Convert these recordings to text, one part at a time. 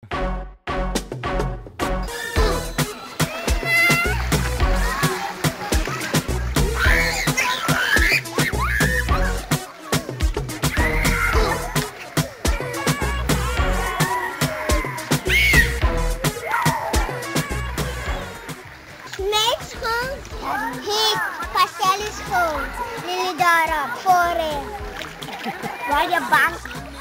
Waar je bank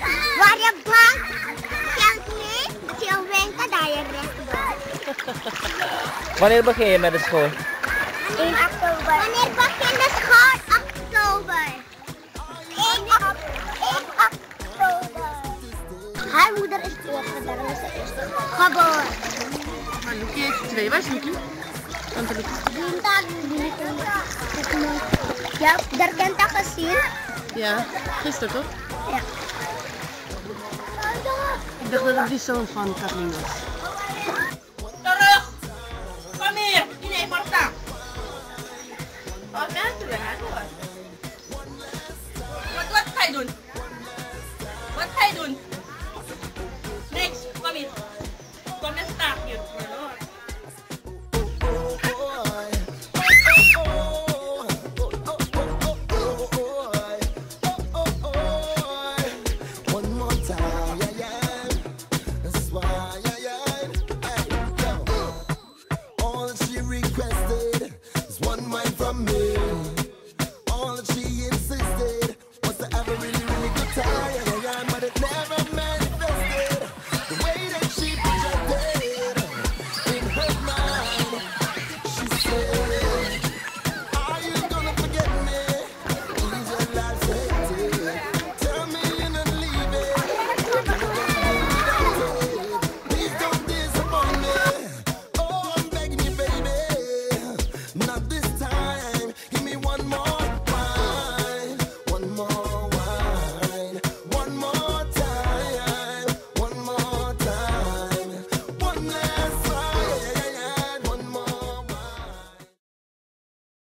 geld mee, als je een winkel daar je rechtdoor. Wanneer begin je met de school? 1 oktober. Wanneer begint de school? Oktober. 1 oktober. Haar moeder is overgedragen, ze is geboren. Maar Loekie heeft 2, waar is Loekie? Tante Loekie. Ja, daar kent dat gezien. Ja, gisteren toch? Ja. Ik dacht dat het die zoon van Kathleen was. Terug! Kom hier! Iedereen maar staan. Oh, mensen, we gaan door.